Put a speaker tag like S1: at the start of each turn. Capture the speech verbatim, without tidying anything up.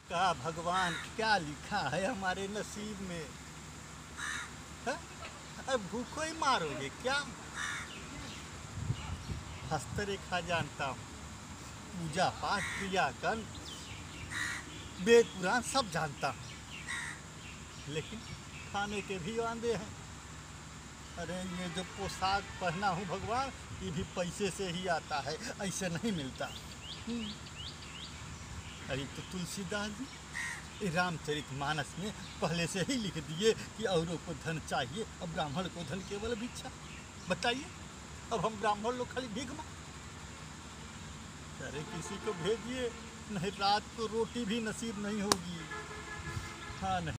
S1: का भगवान क्या लिखा है हमारे नसीब में है? अब भूखो ही मारोगे क्या? हस्तरेखा जानता हूँ, पूजा पाठ क्रियाकर्म वेद पुराण सब जानता हूँ, लेकिन खाने के भी वांदे हैं। अरे ये जो पोशाक पहना हूँ भगवान, ये भी पैसे से ही आता है, ऐसे नहीं मिलता। अरे तो तुलसीदास जी रामचरितमानस में पहले से ही लिख दिए कि औरों को धन चाहिए, अब ब्राह्मण को धन केवल भिक्षा। बताइए, अब हम ब्राह्मण लोग खाली भीख मांग? अरे किसी को भेजिए, नहीं रात को रोटी भी नसीब नहीं होगी। हाँ नहीं।